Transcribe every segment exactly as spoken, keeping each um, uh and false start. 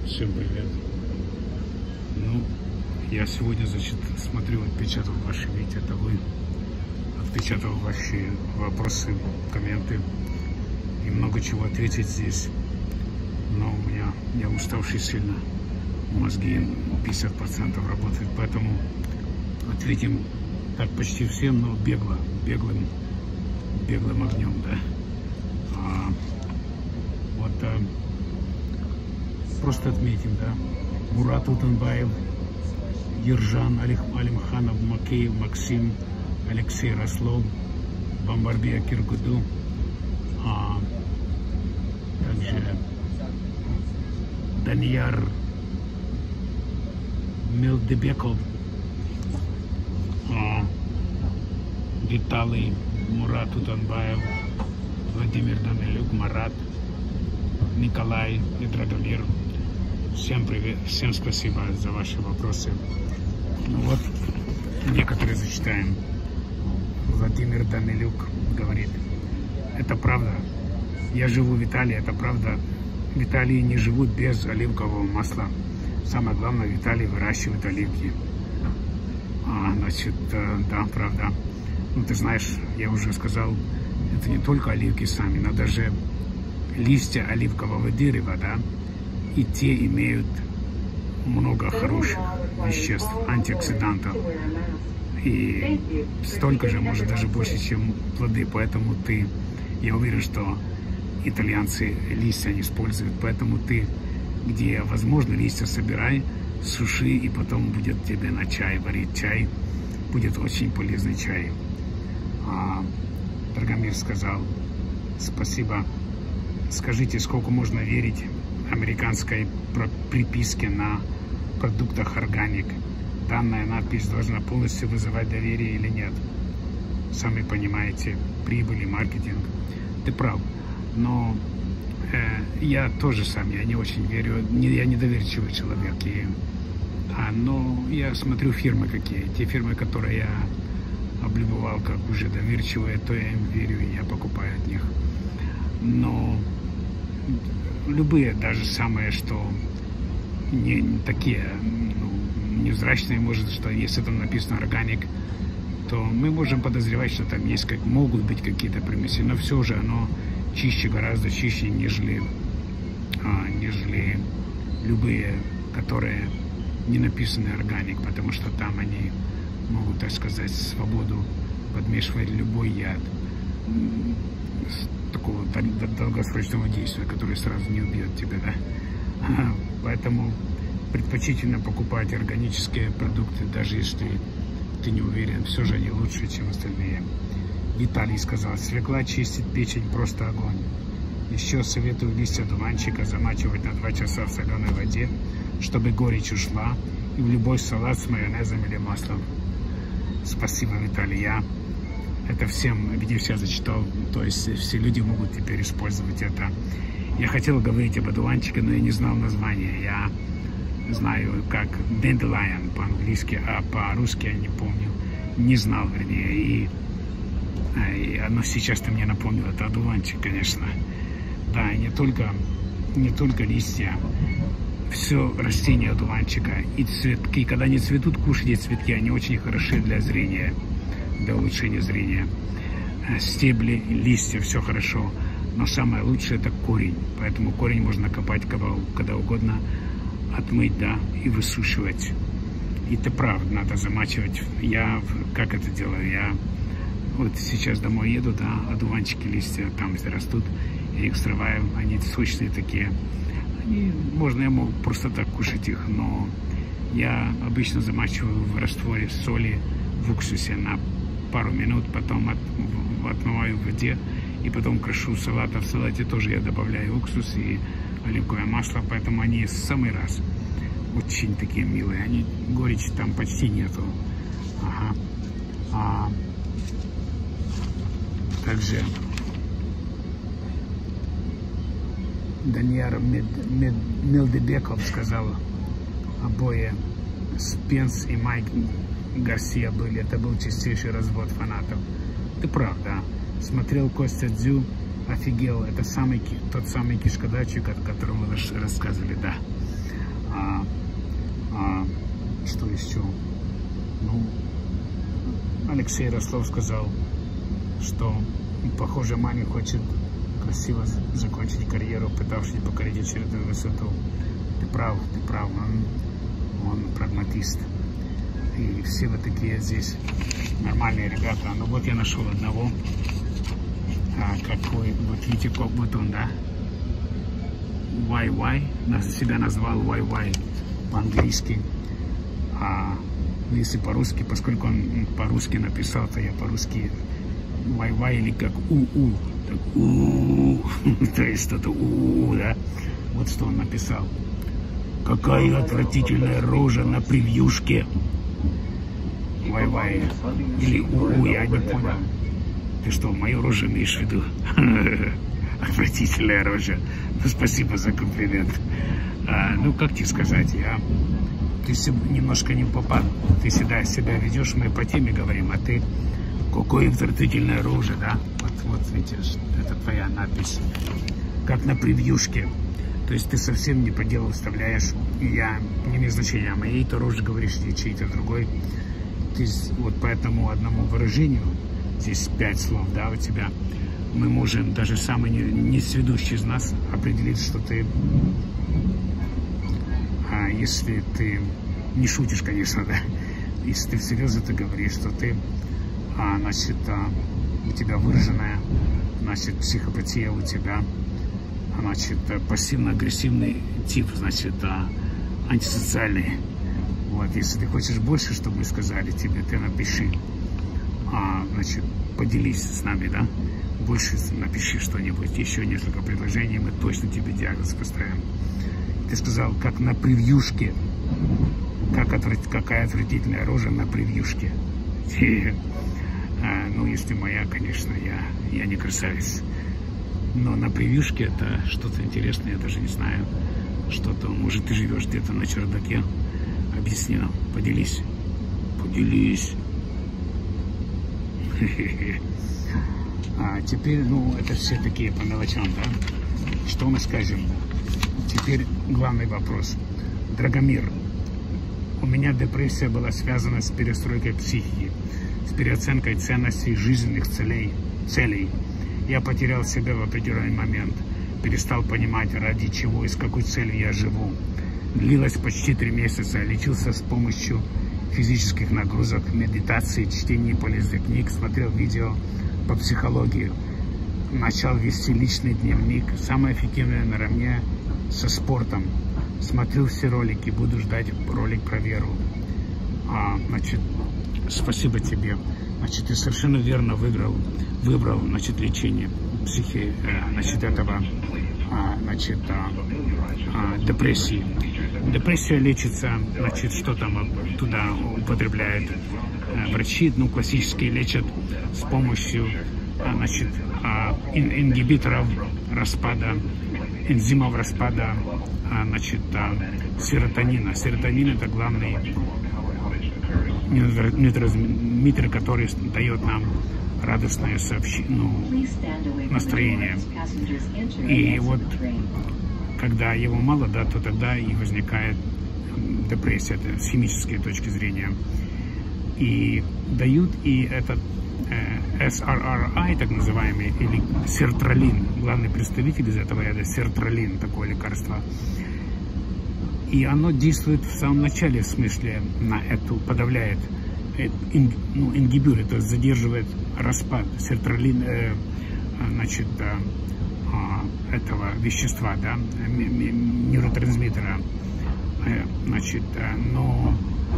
Всем привет. Ну, я сегодня, значит, смотрю, отпечатал ваши видео, это вы, отпечатал ваши вопросы, комменты и много чего ответить здесь. Но у меня, я уставший сильно, мозги пятьдесят процентов работают, поэтому ответим так почти всем, но бегло, беглым, беглым огнем, да. А, вот а, просто отметим, да. Мурат Утанбаев, Ержан Алимханов, Макеев, Максим, Алексей Рослов, Бомбарбия Киргуду, а также Данияр Мелдебеков, а, Виталий, Мурат Утанбаев, Владимир Данилюк, Марат, Николай и Драгомир. Всем привет, всем спасибо за ваши вопросы. Ну вот, некоторые зачитаем. Владимир Данилюк говорит: это правда. Я живу в Италии, это правда. В Италии не живут без оливкового масла. Самое главное, в Италии выращивают оливки. А, значит, да, правда. Ну, ты знаешь, я уже сказал, это не только оливки сами, но даже листья оливкового дерева, да, и те имеют много хороших веществ, антиоксидантов. И столько же, может, даже больше, чем плоды. Поэтому ты, я уверен, что итальянцы листья не используют. Поэтому ты, где возможно, листья собирай, суши, и потом будет тебе на чай варить чай. Будет очень полезный чай. А, Драгомир сказал: спасибо. Скажите, сколько можно верить американской приписке на продуктах органик? Данная надпись должна полностью вызывать доверие или нет? Сами понимаете, прибыль и маркетинг. Ты прав, но э, я тоже сам, я не очень верю, не, я недоверчивый человек. И, а, но я смотрю фирмы какие, те фирмы, которые я облюбовал как уже доверчивые, то я им верю, и я покупаю от них. Но любые, даже самые, что не, не такие, ну, невзрачные, может, что если там написано органик, то мы можем подозревать, что там есть, как могут быть какие-то примеси, но все же оно чище, гораздо чище, нежели, а, нежели любые, которые не написаны органик, потому что там они могут, так сказать, свободу подмешивать любой яд такого долгосрочного действия, который сразу не убьет тебя, да. Поэтому предпочтительно покупать органические продукты, даже если ты не уверен, все же они лучше, чем остальные. Виталий сказал: свекла чистит печень, просто огонь. Еще советую листья дуванчика замачивать на два часа в соленой воде, чтобы горечь ушла, и в любой салат с майонезом или маслом. Спасибо, Виталий. Я это всем, где все зачитал, то есть все люди могут теперь использовать это. Я хотел говорить об одуванчике, но я не знал названия. Я знаю как dandelion по-английски, а по-русски я не помню. Не знал, вернее. И, и оно сейчас ты мне напомнил, это одуванчик, конечно. Да, и не только, не только листья. Все растения одуванчика и цветки. Когда они цветут, кушайте цветки, они очень хороши для зрения, для улучшения зрения. Стебли, листья, все хорошо. Но самое лучшее — это корень. Поэтому корень можно копать когда угодно, отмыть, да, и высушивать. И ты прав, надо замачивать. Я как это делаю? Я вот сейчас домой еду, да, одуванчики, листья там растут, я их срываю, они сочные такие. Они, можно, я могу просто так кушать их, но я обычно замачиваю в растворе соли, в уксусе на пару минут, потом от, отмываю в воде и потом крошу салат. А в салате тоже я добавляю уксус и оливковое масло, поэтому они в самый раз. Очень такие милые, они, горечи там почти нету. Ага. А, также Данияр Мед, Мед, Мелдебеков сказал: обои Спенс и Майк Гарсия были, это был чистейший развод фанатов. Ты прав, да. Смотрел Костя Дзю, офигел. Это самый, тот самый кишкодатчик, о котором вы рассказывали, да. А, а, что еще? Ну, Алексей Рослов сказал, что, похоже, маме хочет красиво закончить карьеру, пытавшись покорить очередную высоту. Ты прав, ты прав, он, он прагматист. И все вы такие здесь нормальные ребята. Ну вот я нашел одного, а, какой, вот видите, как вот он, да? уай уай, себя назвал уай уай по-английски. А если по-русски, поскольку он по-русски написал, то я по-русски уай уай или как у-у. Так у-у. То есть что-то у-у, да? Вот что он написал. Какая отвратительная рожа на превьюшке. уай уай. Или у-у, я не понял. Ты что, мою рожу имеешь в виду? Отвратительная рожа. Ну, спасибо за комплимент. А, ну, как тебе сказать, я... Ты немножко не попал. Ты всегда себя ведешь, мы по теме говорим, а ты... Какой отвратительная рожа, да? Вот, вот, видишь, это твоя надпись. Как на превьюшке. То есть ты совсем не по делу вставляешь. И я, не имеет значения, о моей-то роже говоришь, или чьей-то другой. Ты вот по этому одному выражению, здесь пять слов, да, у тебя, мы можем, даже самый несведущий из нас, определить, что ты, а если ты не шутишь, конечно, да, если ты всерьез это говоришь, что ты, а, значит, а, у тебя выраженная, значит, психопатия у тебя, значит, пассивно-агрессивный тип, значит, а, антисоциальный. Вот, если ты хочешь больше, чтобы мы сказали тебе, ты напиши, а, значит, поделись с нами, да, больше напиши что-нибудь, еще несколько предложений, мы точно тебе диагноз поставим. Ты сказал, как на превьюшке, как отврат... какая отвратительная рожа на превьюшке. А, ну, если моя, конечно, я, я не красавец. Но на превьюшке это что-то интересное, я даже не знаю. Что-то, может, ты живешь где-то на чердаке. Объясни нам, поделись. Поделись. А теперь, ну, это все такие по мелочам, да? Что мы скажем? Теперь главный вопрос. Драгомир, у меня депрессия была связана с перестройкой психики, с переоценкой ценностей жизненных целей. целей. Я потерял себя в определенный момент, перестал понимать, ради чего и с какой целью я живу. Длилось почти три месяца, лечился с помощью физических нагрузок, медитации, чтения полезных книг, смотрел видео по психологии, начал вести личный дневник, самое эффективное наравне со спортом. Смотрю все ролики, буду ждать ролик про веру. А, значит, спасибо тебе. Значит, ты совершенно верно выбрал, выбрал, значит, лечение психи, э, значит, этого, а, значит, а, а, депрессии. Депрессия лечится, значит, что там туда употребляют э, врачи, ну, классические лечат с помощью, а, значит, а, ин ингибиторов распада, энзимов распада, а, значит, а, серотонина. Серотонин – это главный нейротрансмиттер, который дает нам радостное сообщение, ну, настроение. И вот, когда его мало, да, то тогда и возникает депрессия, это с химической точки зрения. И дают и этот э, эс эр эр ай, так называемый, или сертралин, главный представитель из этого яда, сертралин, такое лекарство. И оно действует в самом начале, в смысле, на эту, подавляет, э, ин, ну, ингибирует, то есть задерживает распад сертралин, э, значит, э, э, этого вещества, да, нейротрансмиттера, э, значит, э, но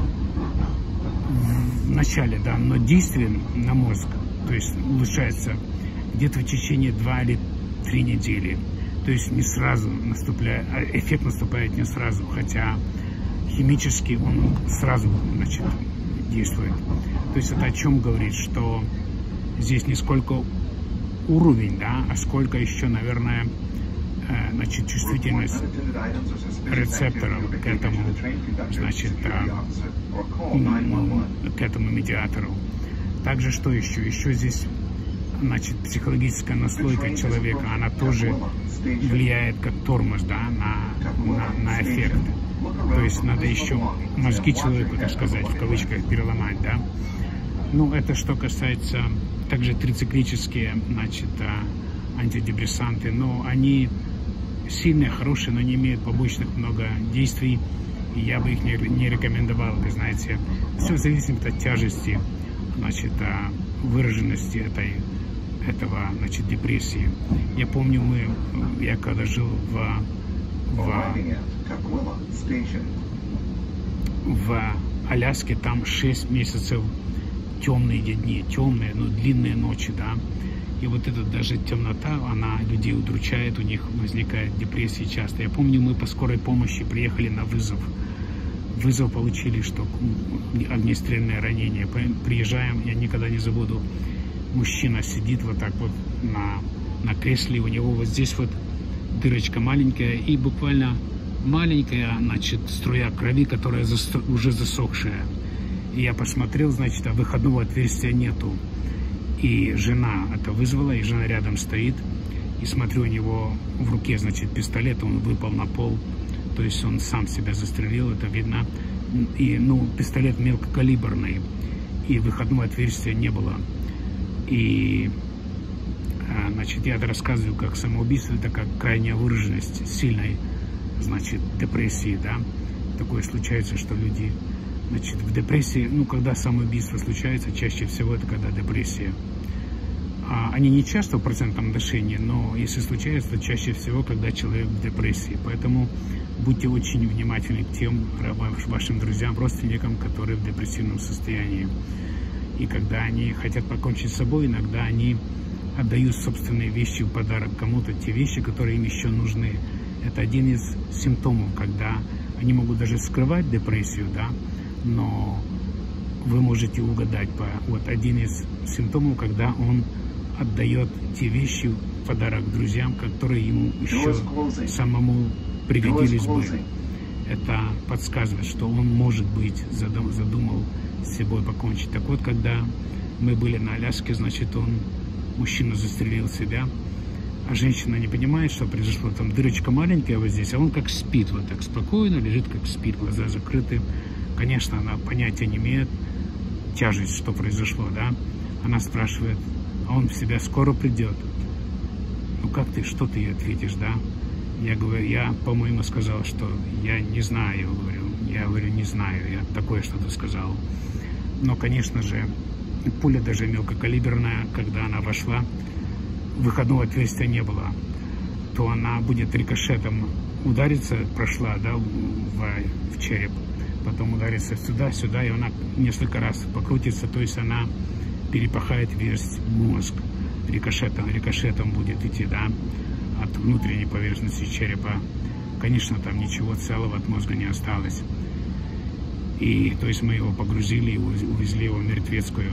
в начале, да, но действие на мозг, то есть улучшается где-то в течение двух или три недели. То есть не сразу наступает, эффект наступает не сразу, хотя химически он сразу, значит, действует. То есть это о чем говорит, что здесь не сколько уровень, да, а сколько еще, наверное, э, значит, чувствительность рецепторов к этому, значит, э, к этому медиатору. Также что еще? Еще здесь, значит, психологическая наслойка человека, она тоже влияет как тормоз, да, на, на, на эффект. То есть надо еще мозги человеку, так сказать, в кавычках переломать, да. Ну, это что касается также трициклические, значит, антидепрессанты, но они сильные, хорошие, но не имеют побочных много действий, и я бы их не, не рекомендовал, вы знаете. Все зависит от тяжести, значит, выраженности этой, этого, значит, депрессии. Я помню, мы, я когда жил в, в, в Аляске, там шесть месяцев темные дни, темные, но длинные ночи, да. И вот эта даже темнота, она людей удручает, у них возникает депрессия часто. Я помню, мы по скорой помощи приехали на вызов. Вызов получили, что огнестрельное ранение. Приезжаем, я никогда не забуду, мужчина сидит вот так вот на, на кресле, у него вот здесь вот дырочка маленькая и буквально маленькая, значит, струя крови, которая засо- уже засохшая. И я посмотрел, значит, а выходного отверстия нету. И жена это вызвала, и жена рядом стоит. И смотрю, у него в руке, значит, пистолет, он выпал на пол. То есть он сам себя застрелил, это видно. И, ну, пистолет мелкокалиберный. И выходного отверстия не было. И, значит, я это рассказываю как самоубийство, это как крайняя выраженность сильной, значит, депрессии, да. Такое случается, что люди... Значит, в депрессии, ну, когда самоубийство случается, чаще всего это когда депрессия. А они не часто в процентном отношении, но если случается, то чаще всего, когда человек в депрессии. Поэтому будьте очень внимательны к тем вашим друзьям, родственникам, которые в депрессивном состоянии. И когда они хотят покончить с собой, иногда они отдают собственные вещи в подарок кому-то, те вещи, которые им еще нужны. Это один из симптомов, когда они могут даже скрывать депрессию, да, но вы можете угадать по вот один из симптомов, когда он отдает те вещи в подарок друзьям, которые ему еще самому пригодились бы. Это подсказывает, что он, может быть, задум, задумал с собой покончить. Так вот, когда мы были на Аляске, значит, он, мужчина застрелил себя, а женщина не понимает, что произошло. Там дырочка маленькая вот здесь, а он как спит, вот так спокойно лежит, как спит, глаза закрыты. Конечно, она понятия не имеет, тяжесть, что произошло, да. Она спрашивает, а он в себя скоро придет? Ну как ты, что ты ей ответишь, да? Я говорю, я, по-моему, сказал, что я не знаю, я говорю, я говорю, не знаю, я такое что-то сказал. Но, конечно же, пуля даже мелкокалиберная, когда она вошла, выходного отверстия не было, то она будет рикошетом удариться, прошла, да, в, в череп, потом ударится сюда, сюда, и она несколько раз покрутится, то есть она перепахает весь мозг, рикошетом, рикошетом будет идти, да, от внутренней поверхности черепа. Конечно, там ничего целого от мозга не осталось. И, то есть, мы его погрузили и увезли его в мертвецкую.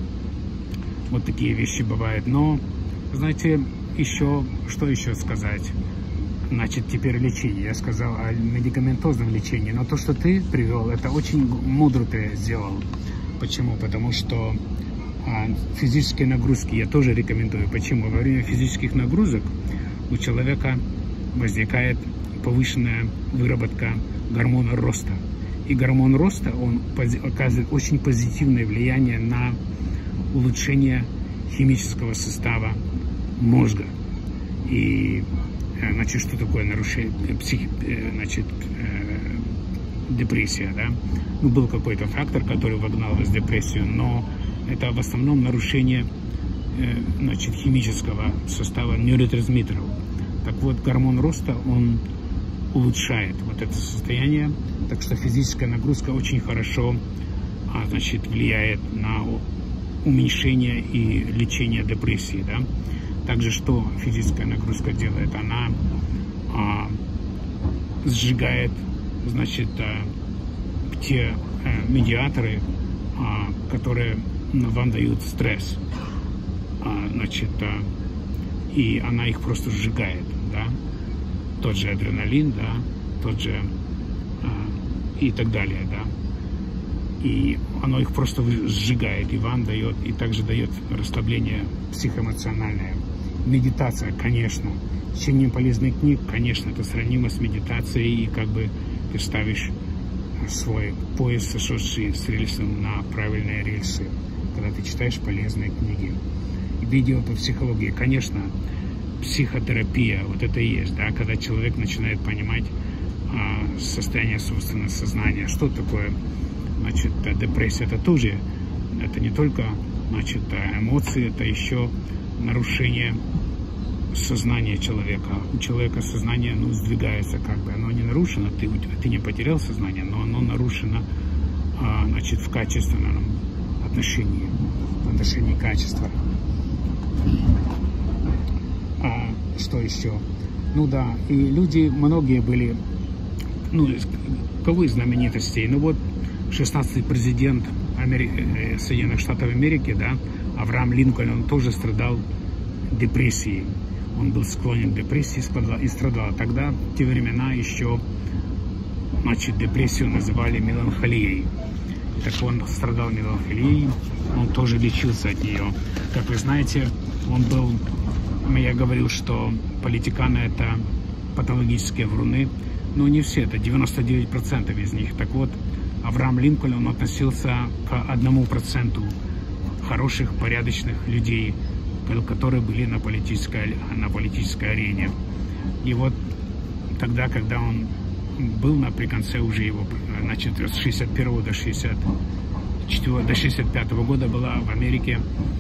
Вот такие вещи бывают. Но, знаете, еще, что еще сказать? Значит, теперь лечение. Я сказал о медикаментозном лечении, но то, что ты привел, это очень мудро ты сделал. Почему? Потому что а, физические нагрузки я тоже рекомендую. Почему? Во время физических нагрузок у человека возникает повышенная выработка гормона роста. И гормон роста, он оказывает очень позитивное влияние на улучшение химического состава мозга. И, значит, что такое нарушение, психи, значит, депрессия, да? Ну, был какой-то фактор, который вогнал вас в депрессию, но это в основном нарушение, значит, химического состава нейротрансмиттеров. Так вот, гормон роста, он улучшает вот это состояние, так что физическая нагрузка очень хорошо, а, значит, влияет на уменьшение и лечение депрессии, да. Также что физическая нагрузка делает? Она а, сжигает, значит, а, те а, медиаторы, а, которые вам дают стресс, а, значит, а, и она их просто сжигает, да. Тот же адреналин, да, тот же а, и так далее, да. И оно их просто сжигает и вам дает, и также дает расслабление психоэмоциональное. Медитация, конечно. Чтение полезных книг, конечно, это сравнимо с медитацией, и как бы ты ставишь свой поезд, сошедший с рельсов, на правильные рельсы, когда ты читаешь полезные книги. Видео по психологии, конечно, психотерапия, вот это и есть, да, когда человек начинает понимать а, состояние собственного сознания, что такое, значит, депрессия, это тоже, это не только, значит, эмоции, это еще нарушение сознания человека. У человека сознание, ну, сдвигается, как бы, оно не нарушено, ты, ты не потерял сознание, но оно нарушено, а, значит, в качественном отношении, в отношении качества. А что еще? Ну да, и люди, многие были, ну, кого из знаменитостей, ну вот шестнадцатый президент Амери... Соединенных Штатов Америки, да, Авраам Линкольн, он тоже страдал депрессией. Он был склонен к депрессии и страдал. Тогда, в те времена, еще, значит, депрессию называли меланхолией. Так он страдал меланхолией, он тоже лечился от нее. Как вы знаете, он был, я говорил, что политиканы — это патологические вруны, но не все, это девяносто девять процентов из них. Так вот, Авраам Линкольн, он относился к одному проценту хороших, порядочных людей, которые были на политической, на политической арене. И вот тогда, когда он был на при конце уже его, значит, с шестьдесят первого до шестьдесят четвёртого, до шестьдесят пятого года была в Америке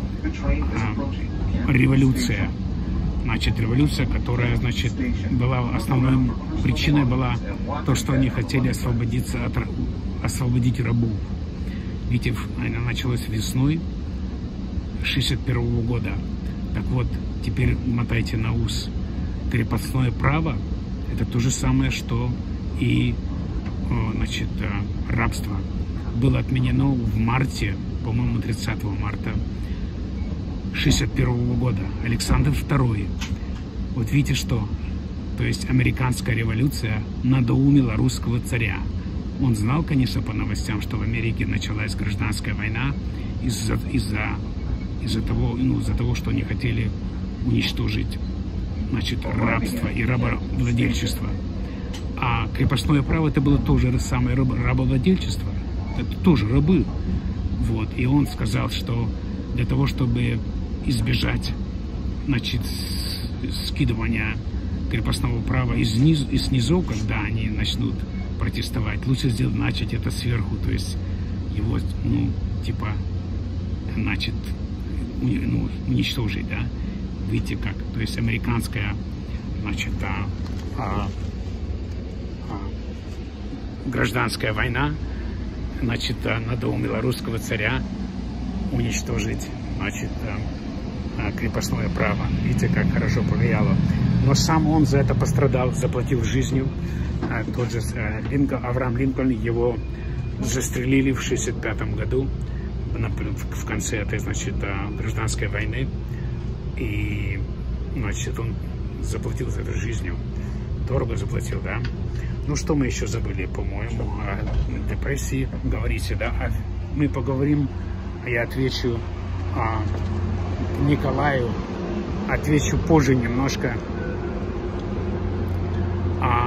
а, революция. Значит, революция, которая, значит, была основной причиной была то, что они хотели освободиться от, освободить рабов. Видите, она началась весной шестьдесят первого года. Так вот, теперь мотайте на ус. Крепостное право — это то же самое, что и, значит, рабство. Было отменено в марте, по-моему, тридцатого марта шестьдесят первого года. Александр второй. Вот видите что? То есть американская революция надоумила русского царя. Он знал, конечно, по новостям, что в Америке началась гражданская война из-за из-за из-за того, ну, из-за того, что они хотели уничтожить, значит, рабство и рабовладельчество. А крепостное право — это было тоже самое рабовладельчество. Это тоже рабы. Вот. И он сказал, что для того, чтобы избежать, значит, скидывания крепостного права из, низ, из низов, когда они начнут протестовать, лучше сделать, начать это сверху, то есть его, ну, типа, значит, ну, уничтожить, да, видите как, то есть американская, значит, а, а, а, гражданская война, значит, надоумила русского царя уничтожить, значит, а, крепостное право. Видите, как хорошо повлияло. Но сам он за это пострадал, заплатил жизнью. А, тот же а, Линкольн, Авраам Линкольн, его застрелили в шестьдесят пятом году, в конце этой, значит, гражданской войны, и, значит, он заплатил за это жизнью, дорого заплатил, да. Ну, что мы еще забыли, по-моему, о депрессии, говорите, да, а мы поговорим, я отвечу а, Николаю, отвечу позже немножко, а,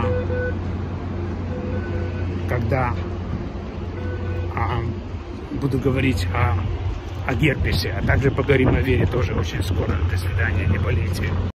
когда а, буду говорить о, о герпесе, а также поговорим о вере тоже очень скоро. До свидания, не болейте.